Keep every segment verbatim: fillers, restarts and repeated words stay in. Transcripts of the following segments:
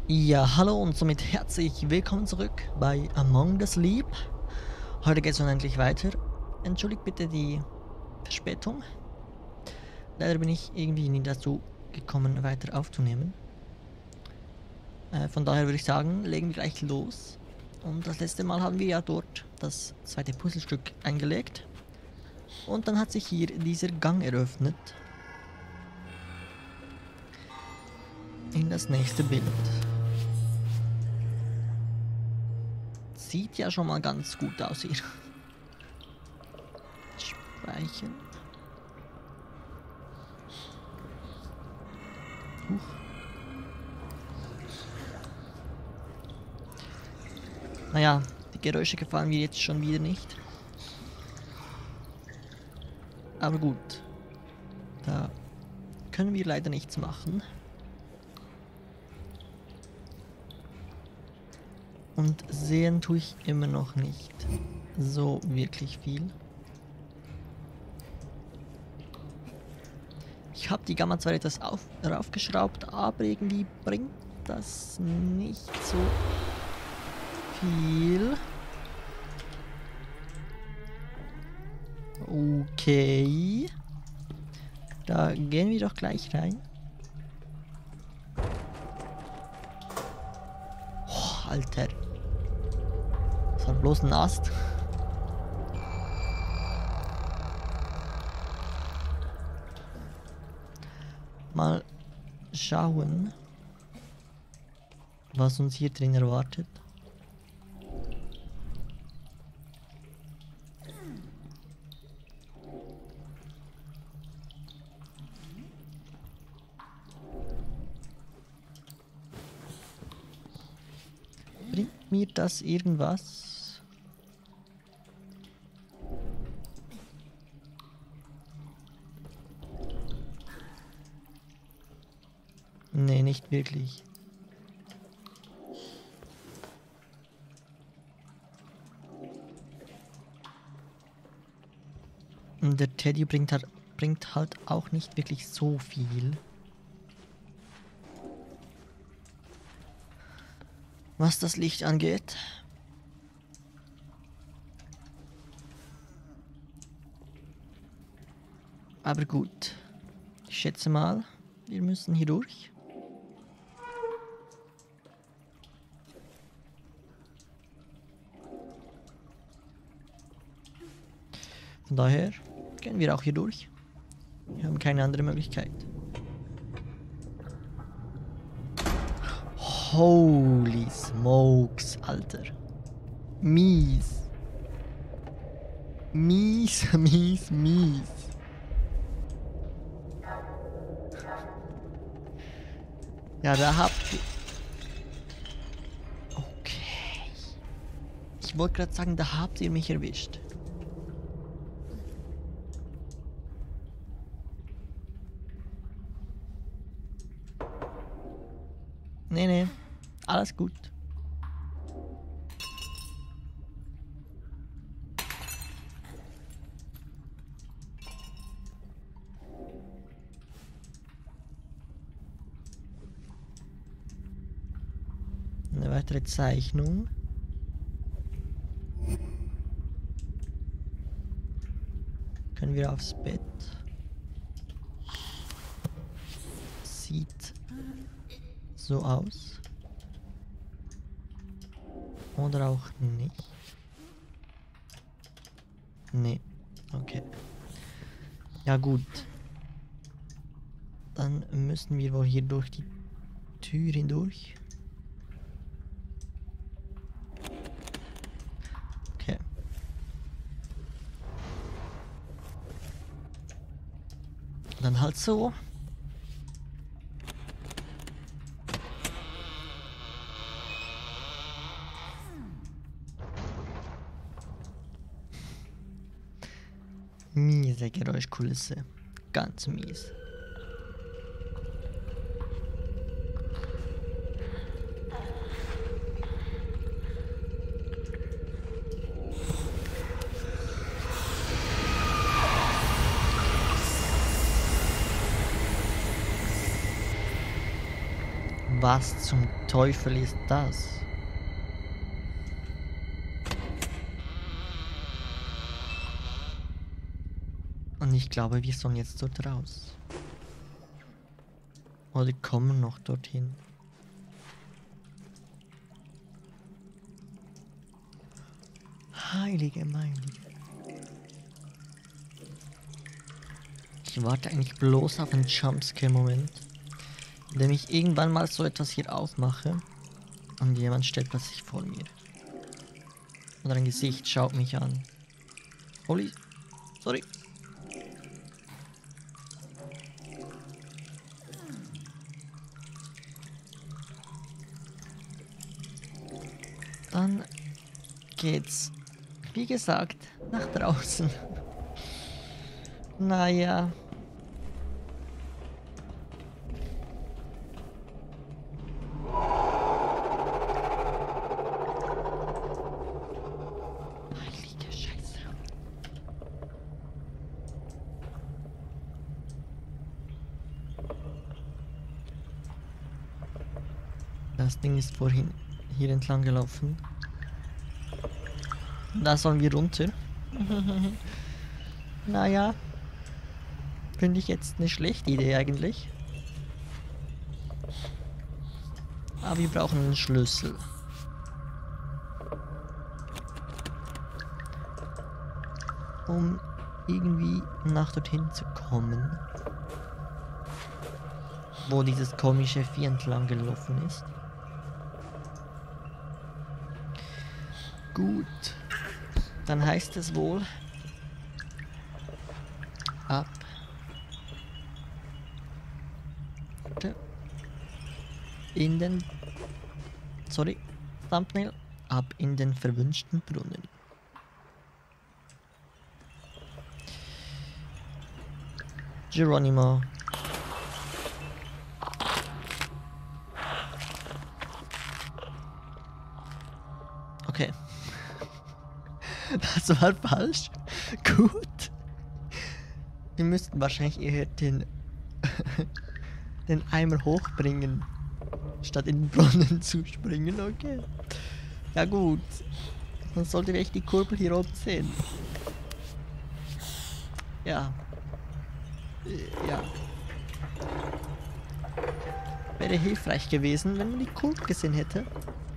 Ja, hallo und somit herzlich willkommen zurück bei Among the Sleep. Heute geht es unendlich weiter. Entschuldigt bitte die Verspätung. Leider bin ich irgendwie nie dazu gekommen, weiter aufzunehmen. Äh, von daher würde ich sagen, legen wir gleich los. Und das letzte Mal haben wir ja dort das zweite Puzzlestück eingelegt. Und dann hat sich hier dieser Gang eröffnet. In das nächste Bild. Sieht ja schon mal ganz gut aus hier. Speichern. Huch. Naja, die Geräusche gefallen mir jetzt schon wieder nicht. Aber gut. Da können wir leider nichts machen. Und sehen tue ich immer noch nicht so wirklich viel. Ich habe die Gamma zwar etwas auf, raufgeschraubt, aber irgendwie bringt das nicht so viel. Okay. Da gehen wir doch gleich rein. Oh, Alter. Das war bloß ein Ast. Mal schauen, was uns hier drin erwartet. Bringt mir das irgendwas? Nee, nicht wirklich. Und der Teddy bringt halt, bringt halt auch nicht wirklich so viel. Was das Licht angeht. Aber gut. Ich schätze mal, wir müssen hier durch. Von daher gehen wir auch hier durch. Wir haben keine andere Möglichkeit. Holy smokes, Alter. Mies. Mies, mies, mies. Ja, da habt ihr... Okay. Ich wollte gerade sagen, da habt ihr mich erwischt. Nee, nee. Alles gut. Eine weitere Zeichnung. Können wir aufs Bett. Sieht so aus. Oder auch nicht. Nee. Okay. Ja gut. Dann müssen wir wohl hier durch die Tür hindurch. Okay. Dann halt so. Miese Geräuschkulisse. Ganz mies. Was zum Teufel ist das? Und ich glaube, wir sollen jetzt dort raus. Oder kommen noch dorthin. Heilige Meilige. Ich warte eigentlich bloß auf einen Jumpscare-Moment, in dem ich irgendwann mal so etwas hier aufmache und jemand stellt plötzlich vor mir. Oder ein Gesicht schaut mich an. Holy, sorry. Dann geht's, wie gesagt, nach draußen. Naja. Heilige Scheiße. Das Ding ist vorhin hier entlang gelaufen. Da sollen wir runter. Naja. Finde ich jetzt eine schlechte Idee eigentlich. Aber wir brauchen einen Schlüssel. Um irgendwie nach dorthin zu kommen. Wo dieses komische Vieh entlang gelaufen ist. Gut. Dann heißt es wohl ab in den sorry Thumbnail ab in den verwünschten Brunnen. Geronimo. Okay. Das war falsch. Gut. Wir müssten wahrscheinlich eher den, den Eimer hochbringen, statt in den Brunnen zu springen. Okay. Ja gut. Dann sollte ich die Kurbel hier oben sehen. Ja. Ja. Wäre hilfreich gewesen, wenn man die Kurbel gesehen hätte.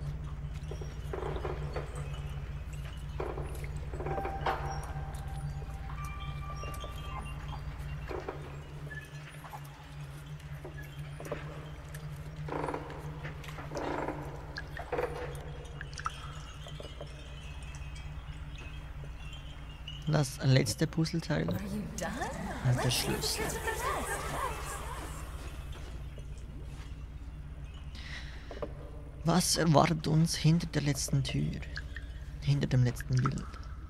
Das letzte Puzzleteil und der Schlüssel. Was erwartet uns hinter der letzten Tür? Hinter dem letzten Bild?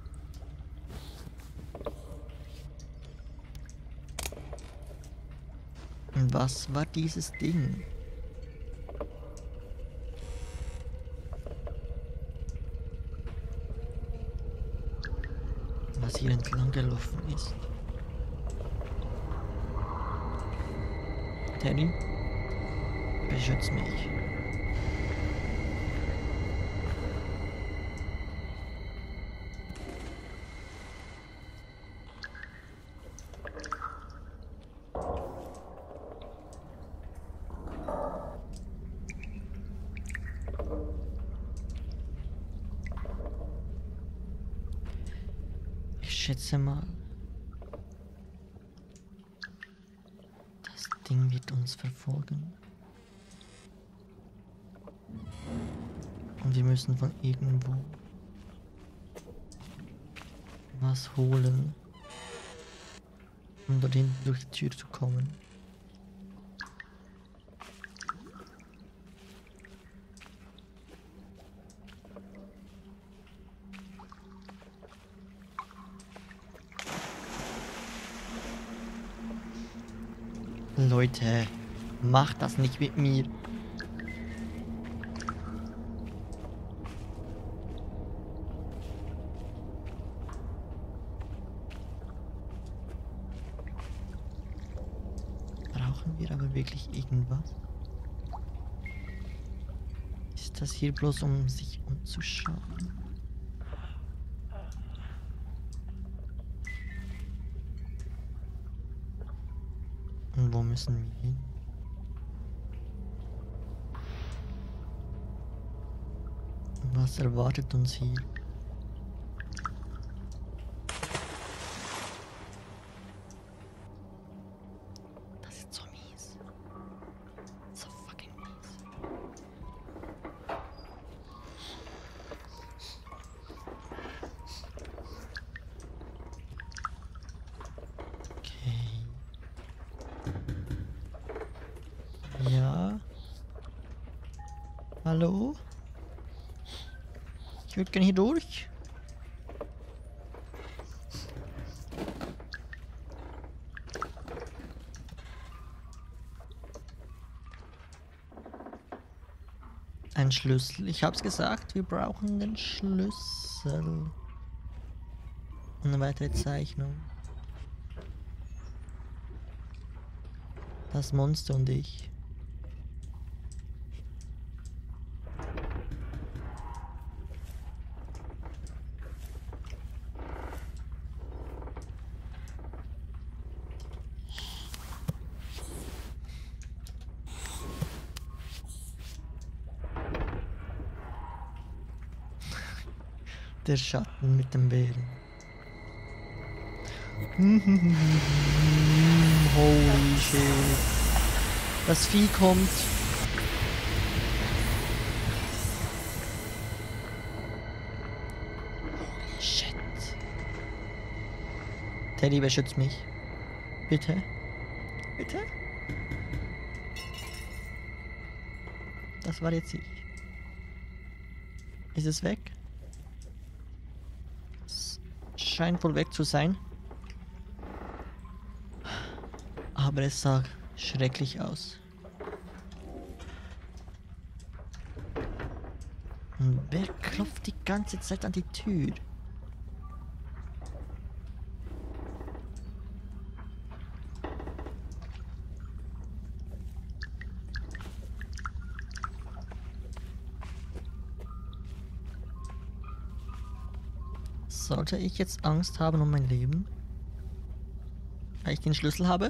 Und was war dieses Ding? Was hier entlang gelaufen ist. Teddy, beschütz mich. Ich schätze mal, das Ding wird uns verfolgen. Und wir müssen von irgendwo was holen, um dorthin durch die Tür zu kommen. Leute, macht das nicht mit mir. Brauchen wir aber wirklich irgendwas? ist das hier bloß, um sich umzuschauen? Und wo müssen wir hin? Was erwartet uns hier? Das ist so mies. So fucking mies. Okay. Ja. Hallo? Ich würde gerne hier durch. Ein Schlüssel. Ich hab's gesagt, wir brauchen den Schlüssel. Und eine weitere Zeichnung. Das Monster und ich. Der Schatten mit dem Bären. Holy shit. Das Vieh kommt. Holy shit. Teddy, beschützt mich. Bitte. Bitte. Das war jetzt ich. Ist es weg? Es scheint wohl weg zu sein. Aber es sah schrecklich aus. Und wer klopft die ganze Zeit an die Tür? Sollte ich jetzt Angst haben um mein Leben? Weil ich den Schlüssel habe?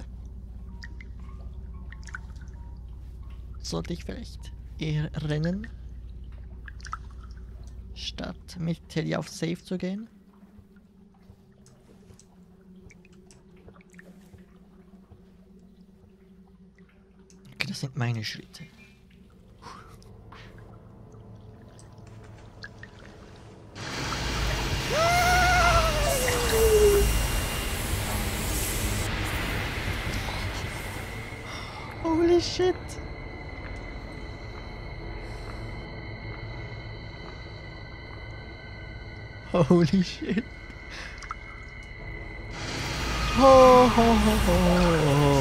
Sollte ich vielleicht eher rennen? Statt mit Teddy auf Safe zu gehen? Okay, das sind meine Schritte. Holy shit! Holy shit! Ho, ho, ho, ho.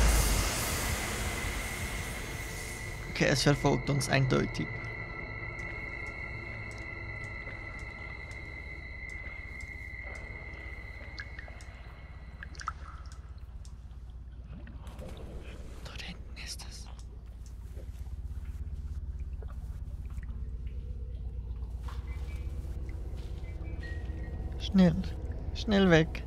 Okay, es verfolgt uns eindeutig. Dort hinten ist es. Schnell, schnell weg.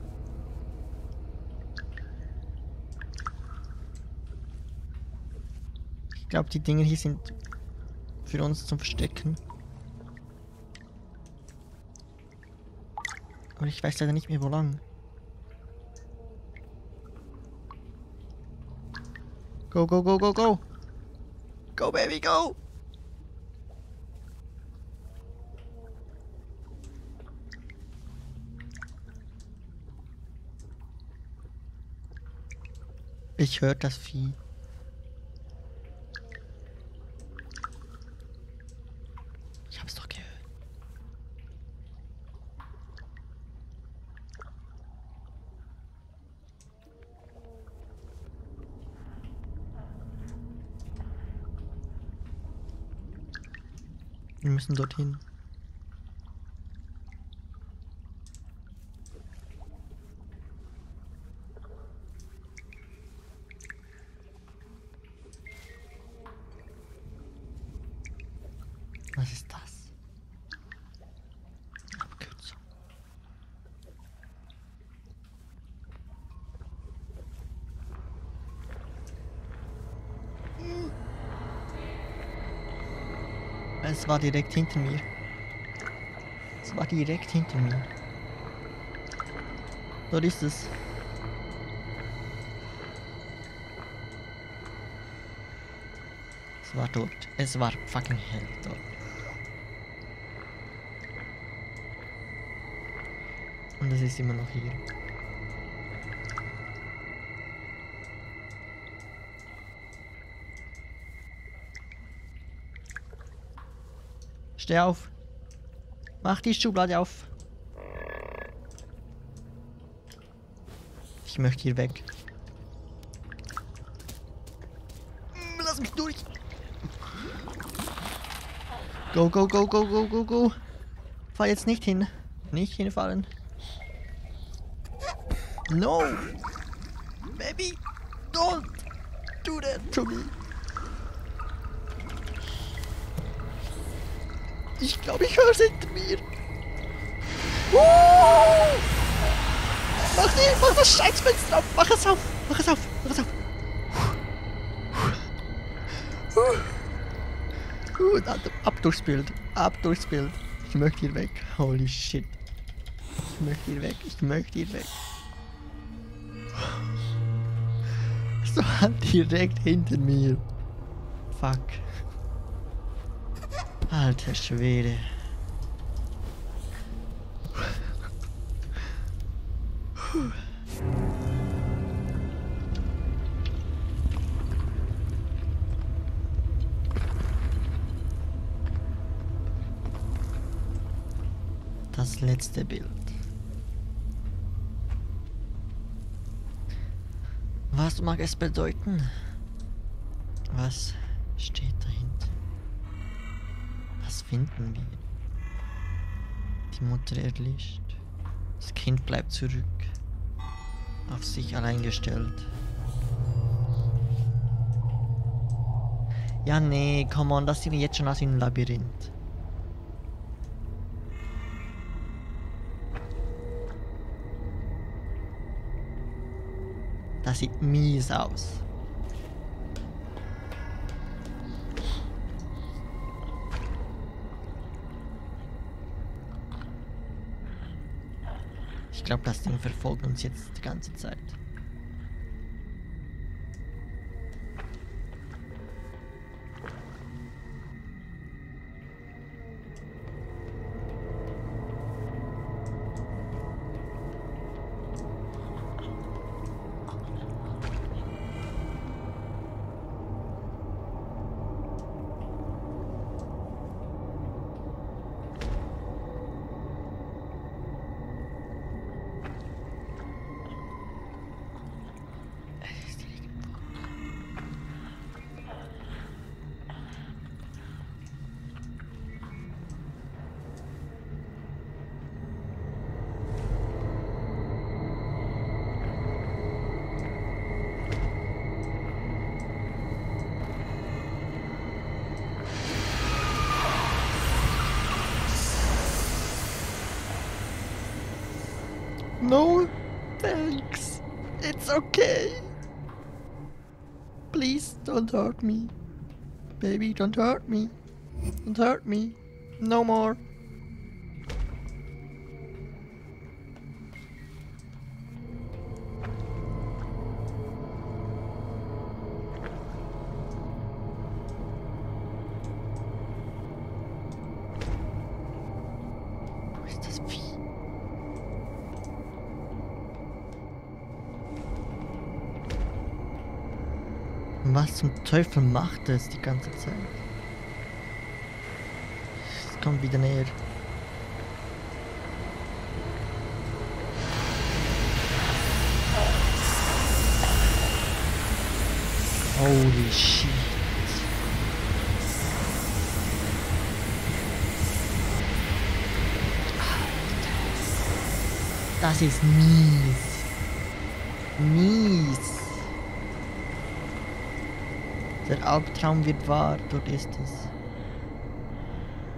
Ich glaube, die Dinge hier sind für uns zum Verstecken. Aber ich weiß leider nicht mehr, wo lang. Go, go, go, go, go! Go, baby, go! Ich höre das Vieh. Ich hab's doch gehört. Wir müssen dorthin. Was ist das? Abkürzung. Es war direkt hinter mir. Es war direkt hinter mir. Dort ist es. Es war dort. Es war fucking hell dort. Und es ist immer noch hier. Steh auf. Mach die Schublade auf. Ich möchte hier weg. Lass mich durch. Go, go, go, go, go, go, go. Fahr jetzt nicht hin. Nicht hinfallen. No! Baby! Don't do that to me! Ich glaube, ich höre es hinter mir. Uh! Mach die, mach das Scheißfenster auf! Mach es auf! Mach es auf! Mach es auf! Uh, ab, ab durchs Bild. Ab durchs Bild. Ich möchte hier weg. Holy shit. Ich möchte hier weg. Ich möchte hier weg. So direkt hinter mir. Fuck. Alter Schwede. Das letzte Bild. Was mag es bedeuten? Was steht dahinter? Was finden wir? Die Mutter erlischt. Das Kind bleibt zurück. Auf sich allein gestellt. Ja, nee, come on, das sieht jetzt schon aus wie ein Labyrinth. Das sieht mies aus. Ich glaube, das Ding verfolgt uns jetzt die ganze Zeit. No, thanks. It's okay. Please don't hurt me. Baby, don't hurt me. Don't hurt me. No more. Wo ist das Vieh? Was zum Teufel macht es die ganze Zeit? Es kommt wieder näher. Holy shit. Das ist mies. Mies. Der Albtraum wird wahr, dort ist es.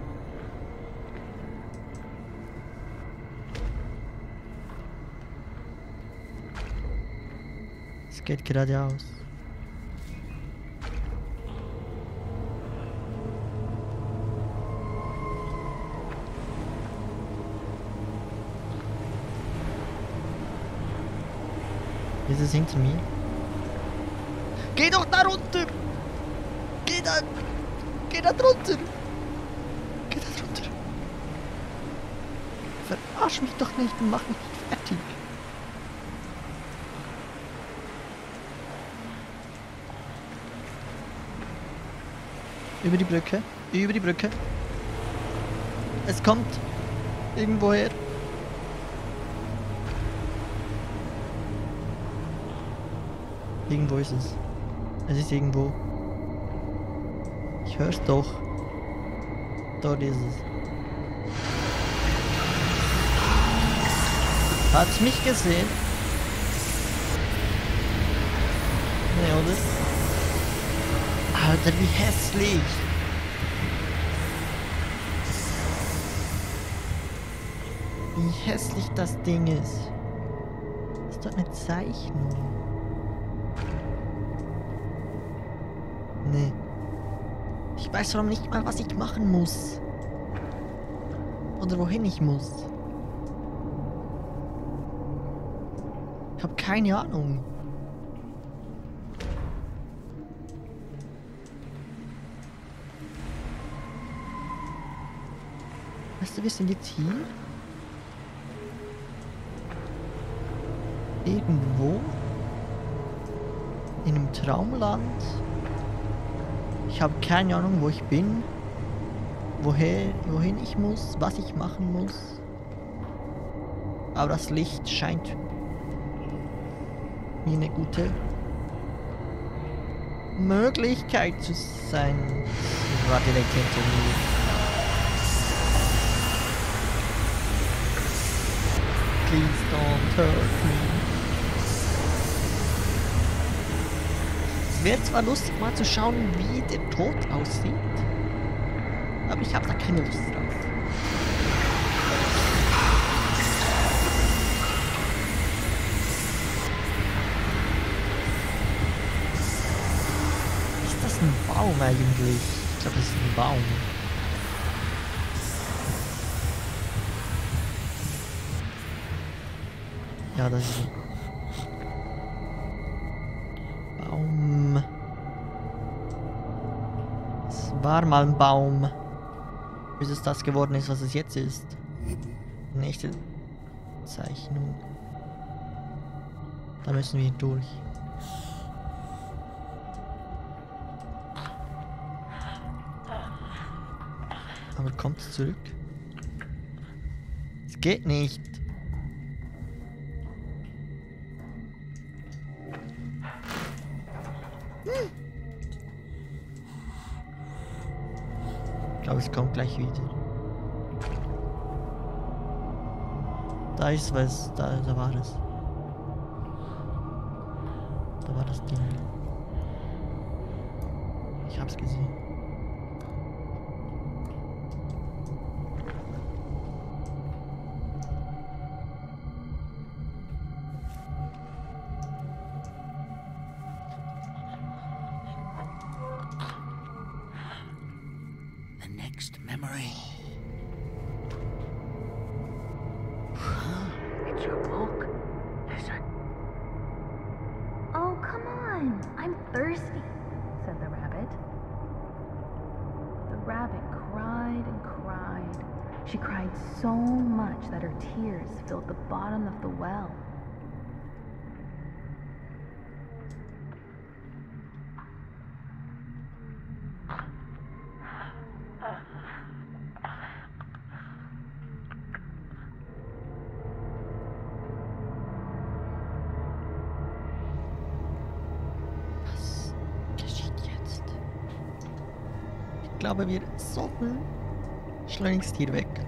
Geht geradeaus. Ist es hinter mir? Geh doch da runter! Geh da! Geh da drunter! Geh da drunter! Verarsch mich doch nicht und mach mich nicht fertig! Über die Brücke, über die Brücke. Es kommt irgendwoher. Irgendwo ist es. Es ist irgendwo. Ich hör's doch. Dort ist es. Hat's mich gesehen? Nee, oder? Alter, wie hässlich! Wie hässlich das Ding ist. Das ist doch eine Zeichnung. Nee. Ich weiß warum nicht mal, was ich machen muss. Oder wohin ich muss. Ich habe keine Ahnung. Weißt du, wir sind jetzt hier? Irgendwo? In einem Traumland? Ich habe keine Ahnung, wo ich bin. Woher, wohin ich muss, was ich machen muss. Aber das Licht scheint wie eine gute Möglichkeit zu sein. Ich war direkt hinter mir. Please don't hurt me. Es wäre zwar lustig, mal zu schauen, wie der Tod aussieht, aber ich habe da keine Lust drauf. Ist das ein Baum eigentlich? Ich glaube, das ist ein Baum. Ja, das ist ein Baum. Es war mal ein Baum. Bis es das geworden ist, was es jetzt ist. Nächste Zeichnung. Da müssen wir durch. Aber kommt es zurück? Es geht nicht. Ich glaube, es kommt gleich wieder. Da ist was, da, da war es. Da war das Ding. Ich hab's gesehen. Memory. It's your book. Listen. Oh, come on. I'm thirsty, said the rabbit. The rabbit cried and cried. She cried so much that her tears filled the bottom of the well. Ich glaube, wir sollten schleunigst hier weg.